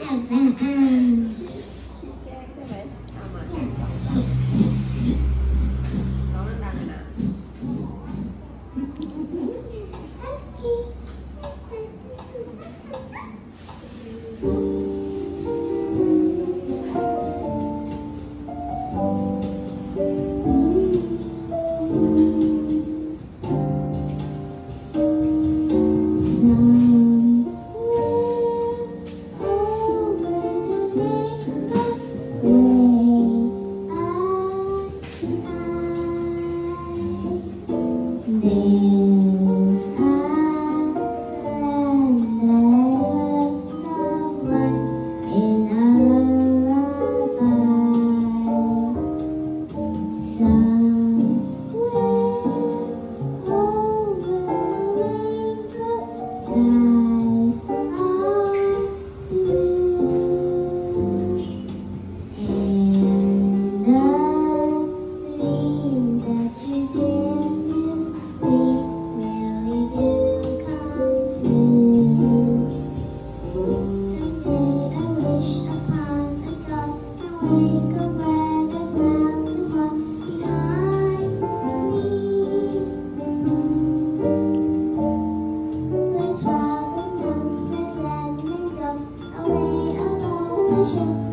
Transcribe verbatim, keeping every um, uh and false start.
ขี้แกล้งใช่ไหมเอามาหนึ่งสองสามร้องดังๆเลยนะ Thank you.